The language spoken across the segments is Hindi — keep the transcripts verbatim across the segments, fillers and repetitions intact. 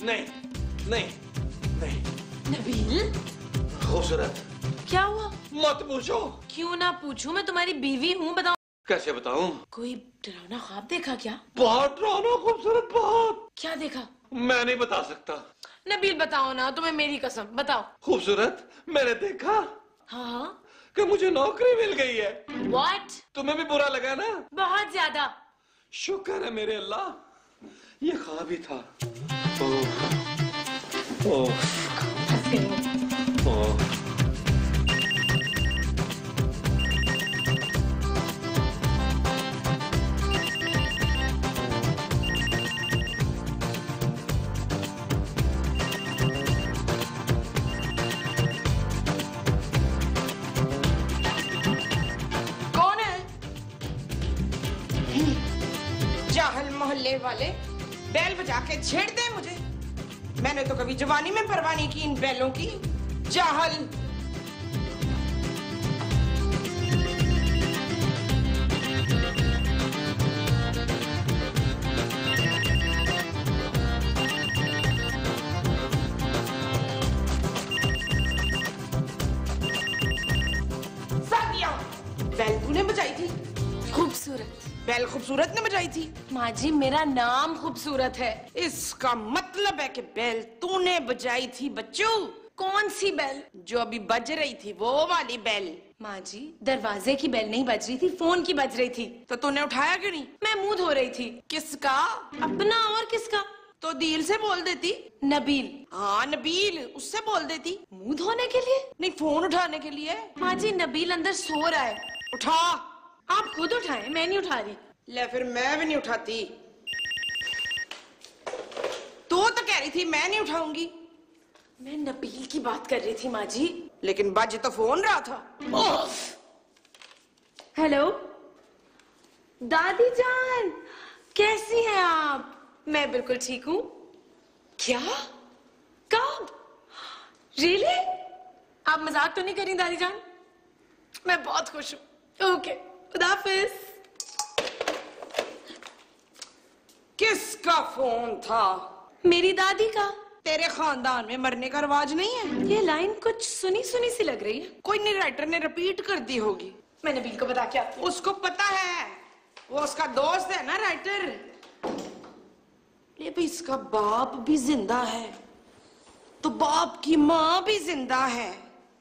नहीं नहीं नहीं। नबील खूबसूरत, क्या हुआ? मत पूछो। क्यों ना पूछूं, मैं तुम्हारी बीवी हूँ, बताओ। कैसे बताऊं? कोई डरावना ख्वाब देखा क्या? बहुत डरावना खूबसूरत, बहुत। क्या देखा? मैं नहीं बता सकता। नबील बताओ ना, तुम्हें मेरी कसम, बताओ। खूबसूरत, मैंने देखा हाँ कि मुझे नौकरी मिल गई है। What? तुम्हें भी बुरा लगा ना? बहुत ज्यादा। शुक्र है मेरे अल्लाह, ये ख्वाब ही था। ओह ओह फंस गई हूँ। ओह। मोहल्ले वाले बैल बजा के छेड़ दे मुझे। मैंने तो कभी जवानी में परवाह नहीं की इन बैलों की। जाहल। सादिया, बैल तूने बजाई थी? खूबसूरत बैल खूबसूरत ने बजाई थी? माँ जी, मेरा नाम खूबसूरत है। इसका मतलब है कि बैल तूने बजाई थी बच्चू। कौन सी बैल? जो अभी बज रही थी, वो वाली बैल। माँ जी, दरवाजे की बैल नहीं बज रही थी, फोन की बज रही थी। तो तूने उठाया क्यों नहीं? मैं मुंह धो रही थी। किसका? अपना और किसका? तो दिल से बोल देती। नबील। हाँ नबील, उससे बोल देती। मुंह धोने के लिए नहीं, फोन उठाने के लिए। माँ जी, नबील अंदर सो रहा है। उठा। आप खुद उठाएं, मैं नहीं उठा रही। ले फिर मैं भी नहीं उठाती। तू तो कह रही थी मैं नहीं उठाऊंगी। मैं नबील की बात कर रही थी माँ जी। लेकिन बज तो फोन रहा था। हेलो दादी जान, कैसी हैं आप? मैं बिल्कुल ठीक हूँ। क्या? कब? रियली? आप मजाक तो नहीं करी दादी जान? मैं बहुत खुश हूँ। ओके, खुदा हाफिज। किसका फोन था? मेरी दादी का। तेरे खानदान में मरने का रिवाज नहीं है? ये लाइन कुछ सुनी सुनी सी लग रही है। कोई नहीं, राइटर ने रिपीट कर दी होगी। मैं नबील को बता क्या? उसको पता है, वो उसका दोस्त है ना राइटर। ये भी इसका बाप भी जिंदा है, तो बाप की माँ भी जिंदा है,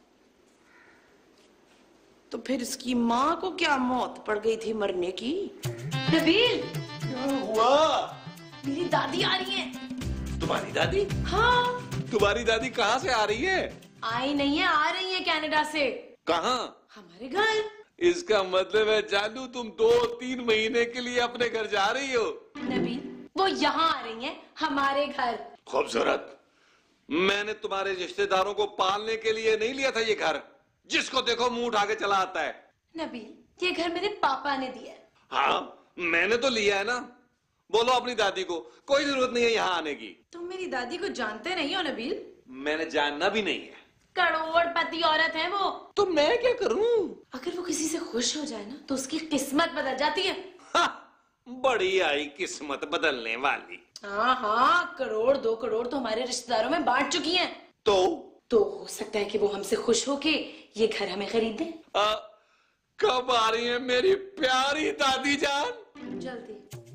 तो फिर इसकी माँ को क्या मौत पड़ गई थी मरने की? नबील, क्या हुआ? मेरी दादी आ रही है। तुम्हारी दादी? हाँ। तुम्हारी दादी कहाँ से आ रही है? आई नहीं है, आ रही है कनाडा से। कहाँ? हमारे घर। इसका मतलब है जानू, तुम दो तीन महीने के लिए अपने घर जा रही हो? नबील, वो यहाँ आ रही हैं, हमारे घर। खूबसूरत, मैंने तुम्हारे रिश्तेदारों को पालने के लिए नहीं लिया था ये घर, जिसको देखो मुंह उठा के चला आता है। नबील, ये घर मेरे पापा ने दिया है। हाँ, मैंने तो लिया है ना। बोलो अपनी दादी को, कोई जरूरत नहीं है यहाँ आने की। तुम मेरी दादी को जानते नहीं हो नबील? मैंने जानना भी नहीं है। करोड़पति औरत है वो। तो मैं क्या करूं? अगर वो किसी से खुश हो जाए ना, तो उसकी किस्मत बदल जाती है। हाँ, बड़ी आई किस्मत बदलने वाली। हाँ हाँ, करोड़ दो करोड़ तो हमारे रिश्तेदारों में बांट चुकी हैं। तो तो हो सकता है कि वो हमसे खुश होके ये घर हमें खरीद दे। आ, कब आ रही है मेरी प्यारी दादी जान? जल्दी।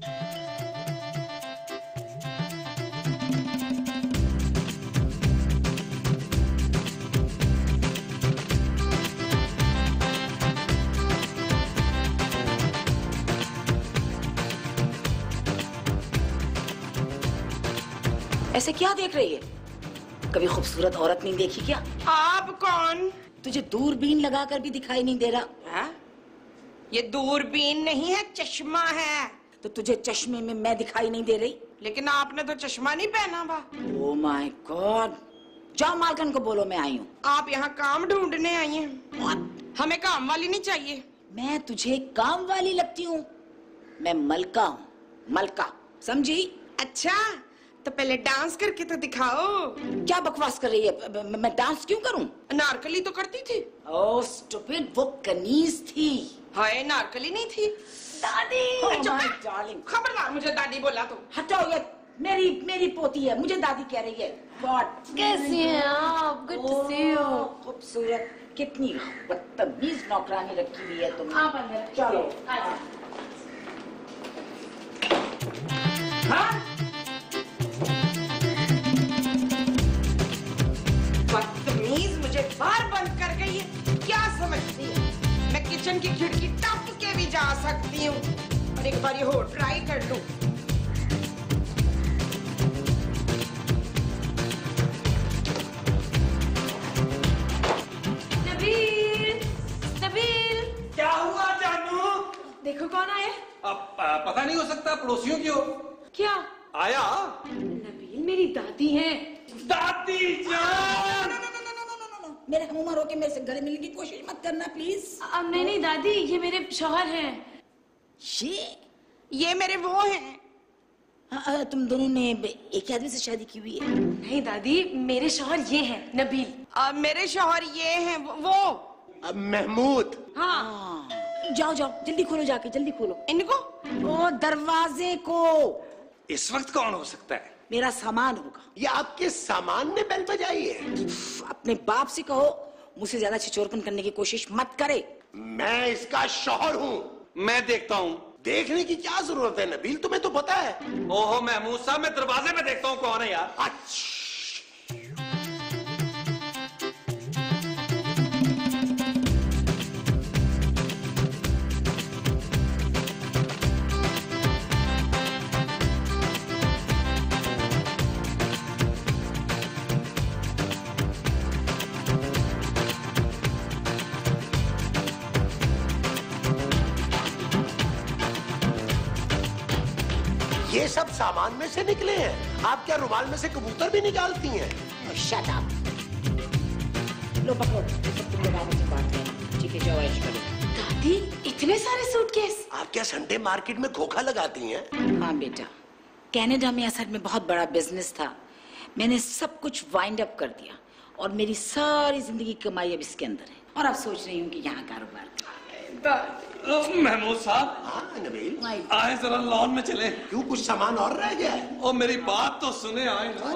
ऐसे क्या देख रही है? कभी खूबसूरत औरत नहीं देखी क्या? आप कौन? तुझे दूरबीन लगाकर भी दिखाई नहीं दे रहा? है? ये दूरबीन नहीं है, चश्मा है। तो तुझे चश्मे में मैं दिखाई नहीं दे रही? लेकिन आपने तो चश्मा नहीं पहना हुआ। Oh my God! जाओ मालकन को बोलो मैं आई हूँ। आप यहाँ काम ढूंढने आई हैं? हमें काम वाली नहीं चाहिए। मैं तुझे काम वाली लगती हूँ? मैं मलका हूँ, मलका, समझी? अच्छा, तो पहले डांस करके तो दिखाओ। क्या बकवास कर रही है? मैं डांस क्यों करूं? नारकली तो करती थी। ओह स्टूपिड, वो कनीज थी। हाय, नारकली नहीं थी। दादी! oh डार्लिंग, खबरदार मुझे दादी बोला तो। हटाओ ये मेरी मेरी पोती है, मुझे दादी कह रही है। गॉड, कैसी हैं आप? Good to see you. खूबसूरत, कितनी बदतमीज नौकरानी रखी हुई है तुमने। आप अंदर चलो। हाँ? बदतमीज, मुझे बाहर बंद कर गई है। क्या समझती है मैं किचन की खिड़की टप के भी जा सकती हूँ? और एक बार ये हो ट्राई कर लूं। नबील, नबील, क्या हुआ जानू? देखो कौन आया। अब आ, पता नहीं हो सकता, पड़ोसियों की हो। क्या? आया नबील, मेरी दादी है। दादी जान। मेरे हम उम्र होके मेरे से गले मिलने की कोशिश मत करना प्लीज। अब नहीं नहीं दादी, ये मेरे शौहर हैं। ये ये मेरे वो हैं। हाँ, तुम दोनों ने एक ही आदमी से शादी की हुई है? नहीं दादी, मेरे शौहर ये हैं, नबील। आ, मेरे शौहर ये हैं वो, वो। अब महमूद। हाँ। जाओ जाओ, जल्दी खोलो, जाके जल्दी खोलो इनको। ओ दरवाजे को। इस वक्त कौन हो सकता है? मेरा सामान होगा। ये आपके सामान ने बेल बजाई है? अपने बाप से कहो मुझसे ज्यादा छिछोरपन करने की कोशिश मत करे। मैं इसका शौहर हूँ। मैं देखता हूँ। देखने की क्या जरूरत है नबील, तुम्हें तो पता है। ओहो महमूद साहब, मैं दरवाजे में देखता हूँ कौन है यार। अच्छा, ये सब सामान में से निकले हैं। आप क्या रुमाल में से कबूतर भी निकालती हैं? Shut up. लो पकड़ो, सब तुम लोग आपस में बात करना। ठीक है, जाओ ऐश करो। दादी, इतने सारे सूटकेस। आप क्या संडे मार्केट में खोखा लगाती हैं? हाँ बेटा, कनाडा में असल में बहुत बड़ा बिजनेस था। मैंने सब कुछ वाइंड अप कर दिया और मेरी सारी जिंदगी की कमाई अब इसके अंदर है। और अब सोच रही हूँ कि यहाँ कारोबार। महमूद साहब, हाँ नबील, आए जरा लॉन में चले। क्यों, कुछ सामान और रह गया है? ओ मेरी बात तो सुने, आए ना।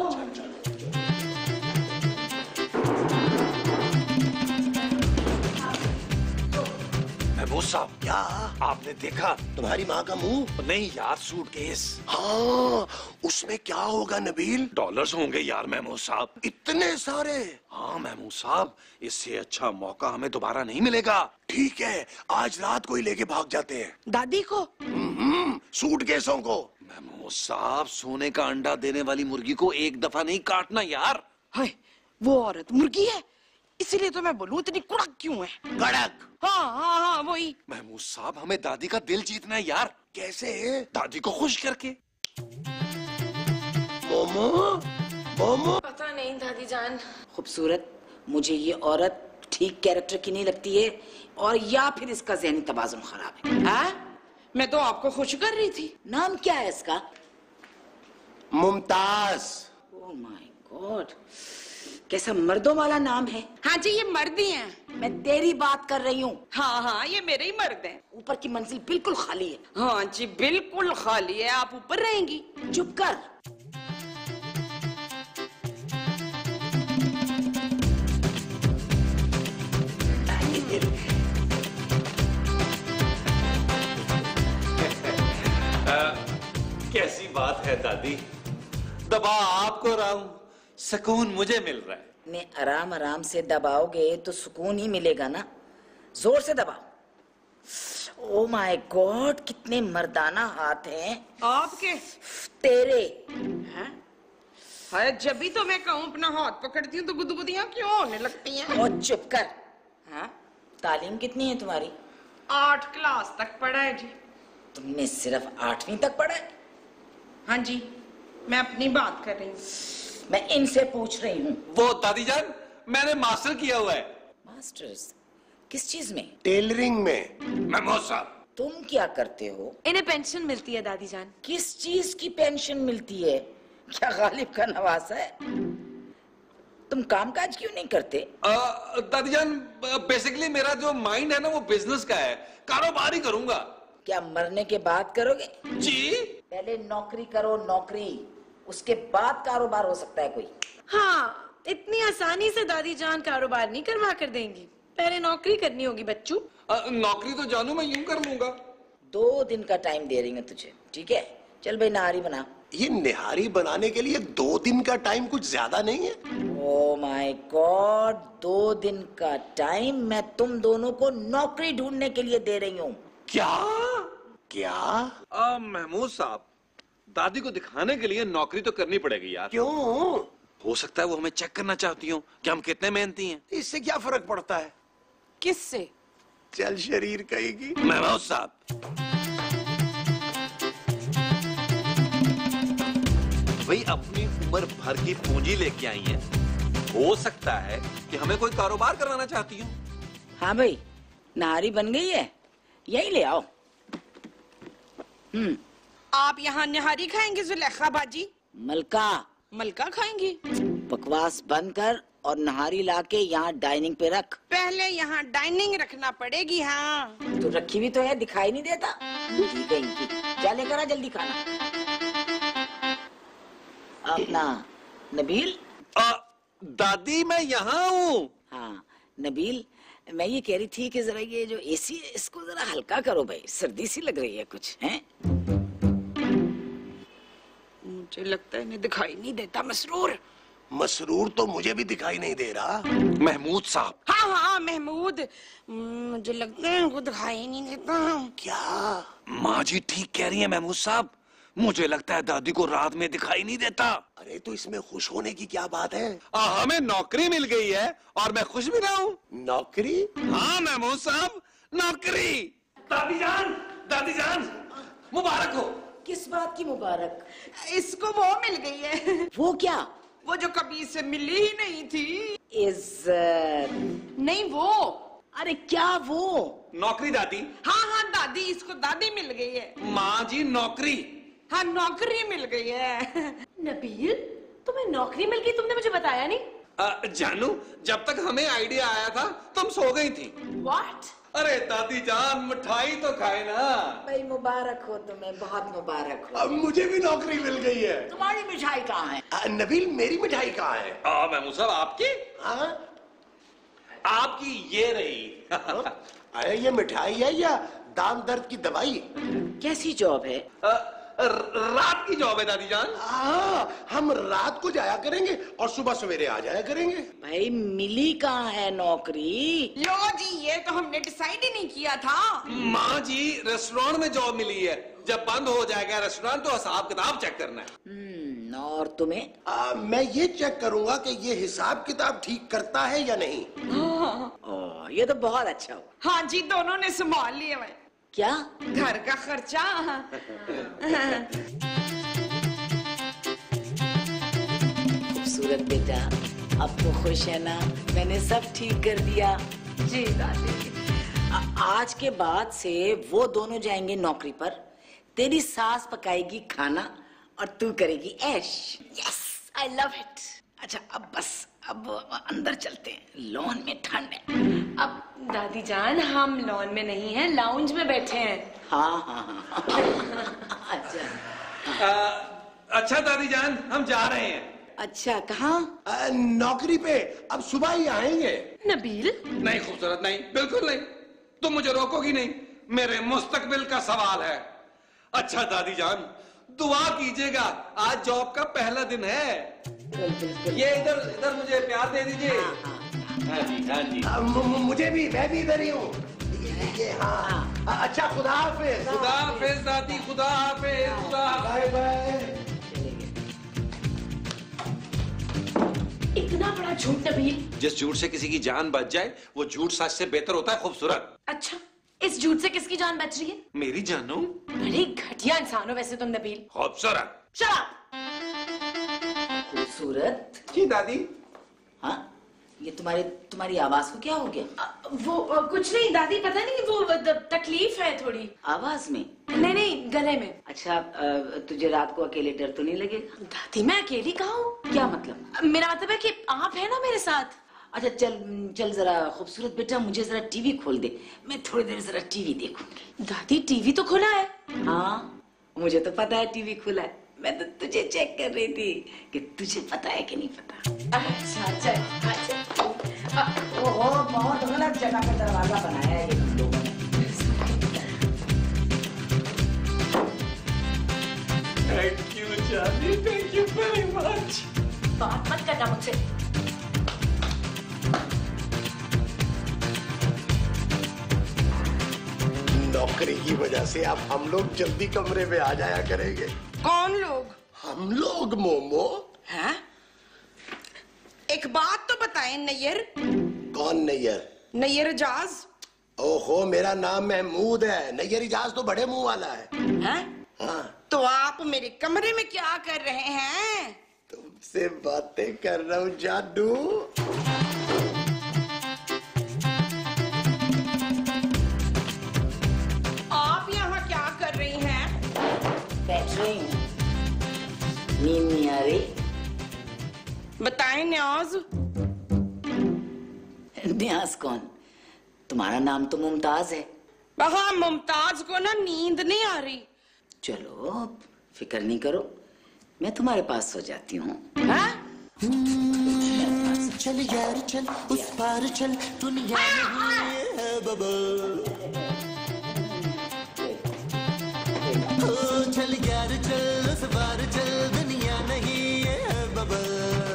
महमूद साहब, क्या आपने देखा? तुम्हारी माँ का मुंह? नहीं यार, सूटकेस। हाँ, उसमें क्या होगा नबील? डॉलर्स होंगे यार महमूद साहब। इतने सारे? हाँ महमूद साहब, इससे अच्छा मौका हमें दोबारा नहीं मिलेगा। ठीक है, आज रात को ही लेके भाग जाते हैं। दादी को? हम्म, सूटकेसों को। महमूद साहब, सोने का अंडा देने वाली मुर्गी को एक दफा नहीं काटना यार। हाय, वो औरत मुर्गी है, इसीलिए तो मैं बोलूं इतनी कड़क क्यों है। कड़क? हाँ हाँ हाँ वही। महमूद साहब, हमें दादी का दिल जीतना है यार। कैसे? दादी को खुश करके। मोमो, मोमो। पता नहीं दादी जान। खूबसूरत, मुझे ये औरत ठीक कैरेक्टर की नहीं लगती है, और या फिर इसका ज़हनी तवाज़ुन खराब है। हाँ? मैं तो आपको खुश कर रही थी। नाम क्या है इसका? मुमताज। ओह माय गॉड, कैसा मर्दों वाला नाम है। हाँ जी, ये मर्द ही हैं। मैं तेरी बात कर रही हूँ। हाँ हाँ, ये मेरे ही मर्द हैं। ऊपर की मंजिल बिल्कुल खाली है। हाँ जी, बिल्कुल खाली है। आप ऊपर रहेंगी? चुप कर। कैसी बात है दादी, दबा आपको रहा हूं, सुकून मुझे मिल रहा है। ने आराम आराम से दबाओगे तो सुकून ही मिलेगा ना। जोर से दबाओ। ओ माय गॉड, कितने मर्दाना हाथ हैं आपके? तेरे। हैं? हाय, जब भी तो मैं कहूँ अपना हाथ पकड़ती हूँ तो गुदगुदियाँ क्यों होने लगती हैं? और चुप कर। हाँ? तालीम कितनी है तुम्हारी? आठ क्लास तक पढ़ा है जी। तुमने सिर्फ आठवीं तक पढ़ा है? हाँ जी, मैं अपनी बात कर रही हूँ। मैं इनसे पूछ रही हूँ। वो दादी जान, मैंने मास्टर किया हुआ है। मास्टर्स किस चीज में? टेलरिंग में। महमूद साहब, तुम क्या करते हो? इन्हें पेंशन मिलती है दादी जान। किस चीज की पेंशन मिलती है? क्या गालिब का नवासा है? तुम कामकाज क्यों नहीं करते? आ, दादी जान, बेसिकली मेरा जो माइंड है ना, वो बिजनेस का है, कारोबार ही करूंगा। क्या मरने के बाद करोगे? जी? पहले नौकरी करो, नौकरी। उसके बाद कारोबार हो सकता है कोई। हाँ, इतनी आसानी से दादी जान कारोबार नहीं करवा कर देंगी, पहले नौकरी करनी होगी बच्चू। अ, नौकरी तो जानू मैं यूं कर लूंगा। दो दिन का टाइम दे रही हूँ तुझे, ठीक है? चल भाई नहारी बना। ये निहारी बनाने के लिए दो दिन का टाइम कुछ ज्यादा नहीं है? ओ माय गॉड, दो दिन का टाइम मैं तुम दोनों को नौकरी ढूंढने के लिए दे रही हूँ। क्या क्या? आ, महमूद साहब, दादी को दिखाने के लिए नौकरी तो करनी पड़ेगी यार। क्यों? हो सकता है वो हमें चेक करना चाहती हो कि हम कितने मेहनती हैं। इससे क्या फर्क पड़ता है? किससे? चल शरीर कहेगी। महमूद साहब, भाई अपनी उम्र भर की पूंजी लेके आई हैं, हो सकता है कि हमें कोई कारोबार करवाना चाहती हो। हाँ भाई, नहारी बन गई है, यही ले आओ। हम्म। आप यहाँ निहारी खाएंगे जुलेखा बाजी? मलका, मलका खाएंगी? बकवास बंद कर और नहारी लाके यहाँ डाइनिंग पे रख। पहले यहाँ डाइनिंग रखना पड़ेगी। हाँ तो रखी भी तो है, दिखाई नहीं देता? ठीक है इनकी, जा लेकर आ जल्दी खाना। अपना नबील। आ, दादी मैं यहाँ हूँ। हाँ नबील, मैं ये कह रही थी कि जरा ये जो एसी है इसको जरा हल्का करो भाई, सर्दी सी लग रही है कुछ, हैं? मुझे लगता है इन्हें दिखाई नहीं देता। मसरूर मसरूर तो मुझे भी दिखाई नहीं दे रहा। महमूद साहब। हाँ हाँ महमूद, मुझे लगता है इनको दिखाई नहीं देता। क्या? माँ जी ठीक कह रही है महमूद साहब, मुझे लगता है दादी को रात में दिखाई नहीं देता। अरे तो इसमें खुश होने की क्या बात है? आ, हमें नौकरी मिल गई है और मैं खुश भी रहा हूँ। नौकरी? हाँ महमूद साहब, नौकरी। दादी जान, दादी जान, मुबारक हो। किस बात की मुबारक? इसको वो मिल गई है। वो क्या? वो जो कभी इसे मिली ही नहीं थी। इज्जत नहीं वो। अरे क्या वो? नौकरी दादी। हाँ हाँ दादी, इसको दादी मिल गई है। माँ जी नौकरी। हाँ नौकरी मिल गई है। नबील, तुम्हें नौकरी मिल गई, तुमने मुझे बताया नहीं? आ, जानू, जब तक हमें आइडिया आया था तुम सो गई थी। What? अरे दादी जान, मिठाई तो खाए ना। भाई मुबारक हो तुम्हें, बहुत मुबारक हो। अब मुझे भी नौकरी मिल गई है। तुम्हारी मिठाई कहाँ है? आ, नबील मेरी मिठाई कहाँ है? आ, महमूद साहब आपकी? हाँ? आपकी ये रही। अरे ये मिठाई है या दाम दर्द की दवाई? कैसी जॉब है? आ, रात की जॉब है दादी जान। हाँ, हम रात को जाया करेंगे और सुबह सवेरे आ जाया करेंगे। भाई मिली कहाँ है नौकरी? लो जी, ये तो हमने डिसाइड ही नहीं किया था। माँ जी रेस्टोरेंट में जॉब मिली है, जब बंद हो जाएगा रेस्टोरेंट तो हिसाब किताब चेक करना है। हम्म, और तुम्हें? आ, मैं ये चेक करूंगा कि ये हिसाब किताब ठीक करता है या नहीं। ओ, ये तो बहुत अच्छा हुआ। हाँ जी, दोनों ने संभाल लिए हुए। क्या? घर का खर्चा। खूबसूरत बेटा, अब तो खुश है ना? मैंने सब ठीक कर दिया। जी दादी। आ- आज के बाद से वो दोनों जाएंगे नौकरी पर, तेरी सास पकाएगी खाना और तू करेगी ऐश। Yes, I love it. अच्छा अब बस, अब अंदर चलते हैं, लॉन में ठंड है। अब दादी जान, हम लॉन में नहीं हैं, लाउंज में बैठे हैं। हाँ हाँ हाँ। अच्छा आ, अच्छा दादी जान, हम जा रहे हैं। अच्छा, कहाँ? आ, नौकरी पे अब सुबह ही आएंगे। नबील, नहीं खूबसूरत, नहीं, बिल्कुल नहीं। तुम मुझे रोकोगी नहीं, मेरे मुस्तकबिल का सवाल है। अच्छा दादी जान, दुआ कीजिएगा, आज जॉब का पहला दिन है। ये इधर इधर मुझे प्यार दे दीजिए। हाँ जी, हाँ जी। आ, मु- मु- मुझे भी, मैं भी इधर ही हूँ। ये, ये हाँ। आ, अच्छा खुदा हाफिज। खुदा हाफिज दादी, खुदा हाफिज, खुदा हाफिज। Bye bye. इतना बड़ा झूठ नबील। जिस झूठ से किसी की जान बच जाए वो झूठ सच से बेहतर होता है खूबसूरत। अच्छा, इस झूठ से किसकी जान बच रही है? मेरी जानू। बड़े घटिया इंसान हो वैसे तुम नबील। खूबसूरत। चला। खूबसूरत? जी दादी। हाँ, ये तुम्हारे तुम्हारी आवाज को क्या हो गया? अ, वो अ, कुछ नहीं दादी, पता नहीं, वो द- तकलीफ है थोड़ी। आवाज में? नहीं नहीं, गले में। अच्छा, अ, तुझे रात को अकेले डर तो नहीं लगेगा? दादी मैं अकेली कहाँ हूँ? क्या मतलब? अ, मेरा मतलब है कि आप है ना मेरे साथ। अच्छा चल चल, जरा खूबसूरत बेटा मुझे जरा टीवी खोल दे, मैं थोड़ी देर जरा टीवी देखूंगी। दादी टीवी तो खुला है। हाँ मुझे तो पता है टीवी खुला है, मैं तो तुझे चेक कर रही थी कि तुझे पता है कि नहीं पता। अच्छा अच्छा अच्छा। ओहो, बहुत गलत जगह पे दरवाजा बनाया है ये तुम लोगों ने। थैंक यू जानी, थैंक यू वेरी मच। बात मत करना मुझसे। नौकरी की वजह से अब हम लोग जल्दी कमरे में आ जाया करेंगे। कौन लोग? हम लोग मोमो। हैं? एक बात तो बताएं नैयर। कौन नैयर? नैयर जाज। ओहो, मेरा नाम महमूद है। नैयर इजाज तो बड़े मुंह वाला है। हैं? हाँ, तो आप मेरे कमरे में क्या कर रहे हैं? तुमसे बातें कर रहा हूँ जादू। आप यहाँ क्या कर रही हैं? बैठ रही हूँ। नींद नहीं आ रही? बताएं न्याज। न्याज कौन? तुम्हारा नाम तो मुमताज है। वहाँ मुमताज को ना नींद नहीं आ रही। चलो फिक्र नहीं करो, मैं तुम्हारे पास सो जाती हूँ। हाँ? चल यार चल, उस पार चल, दुनिया नहीं है बबल। ओ चल यार चल, उस पार चल, दुनिया नहीं है बबल।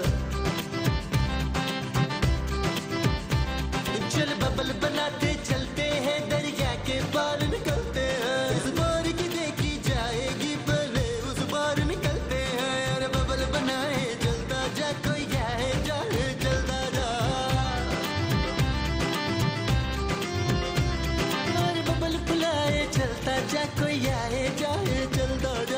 चल बबल बनाते चलते हैं, दरिया के पार निकलते हैं। इस बार की देखी जाएगी पहले, उस बार निकलते हैं। अरे बबल बनाए चलता जा, कोई जाए जाए चलता जा। अरे बबल बुलाए चलता जा, कोई आए जाए चलता जा।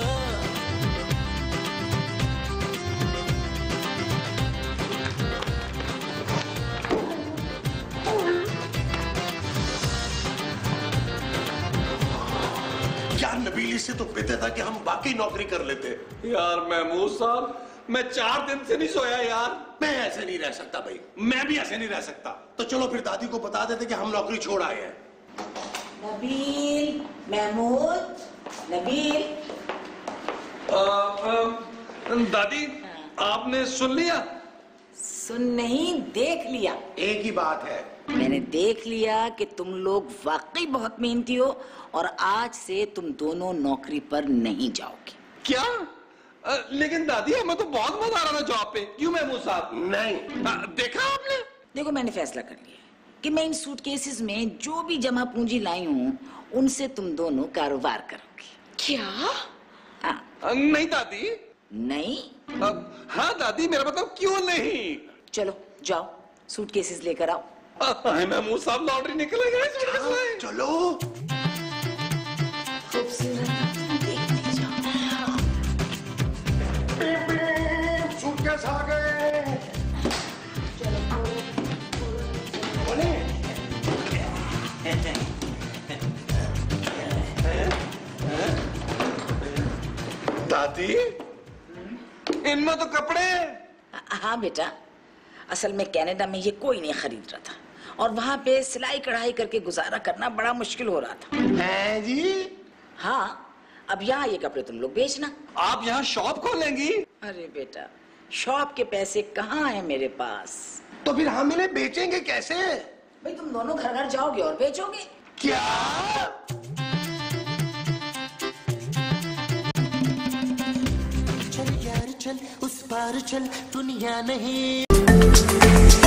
यार नबीली से तो बेहतर था कि हम बाकी नौकरी कर लेते। यार महमूद साहब, मैं चार दिन से नहीं सोया यार। मैं ऐसे नहीं रह सकता भाई। मैं भी ऐसे नहीं रह सकता। तो चलो फिर दादी को बता देते कि हम नौकरी छोड़ आए हैं। नबील, महमूद, नबील। आ, आ, दादी, आपने सुन लिया? सुन नहीं, देख लिया। एक ही बात है, मैंने देख लिया कि तुम लोग वाकई बहुत मेहनती हो और आज से तुम दोनों नौकरी पर नहीं जाओगे। क्या? आ, लेकिन दादी, हमें तो बहुत मजा आ रहा था जॉब पे। क्यों महमूद साहब? नहीं। आ, देखा आपने? देखो, मैंने फैसला कर लिया कि मैं इन सूटकेसेस में जो भी जमा पूंजी लाई हूँ उनसे तुम दोनों कारोबार करोगे। क्या? हाँ। आ, नहीं दादी। नहीं? आ, हाँ दादी, मेरा मतलब क्यों नहीं? चलो जाओ, सूटकेसेस लेकर आओ। हाय महमूद साहब, लॉटरी निकलेगा इस वजह से। चलो खूबसूरत, देखते जाओ। सूटकेस आ गए। बोले दादी, इनमें तो कपड़े हैं। हाँ बेटा, असल में कनाडा में ये कोई नहीं खरीद रहा था और वहाँ पे सिलाई कढ़ाई करके गुजारा करना बड़ा मुश्किल हो रहा था। हैं जी? हाँ, अब यहाँ ये कपड़े तुम लोग बेचना। आप यहाँ शॉप खोलेंगी? अरे बेटा, शॉप के पैसे कहाँ हैं मेरे पास। तो फिर हम इन्हें बेचेंगे कैसे? भाई तुम दोनों घर घर जाओगे और बेचोगे। क्या? चल यार चल, उस पार चल, दुनिया नहीं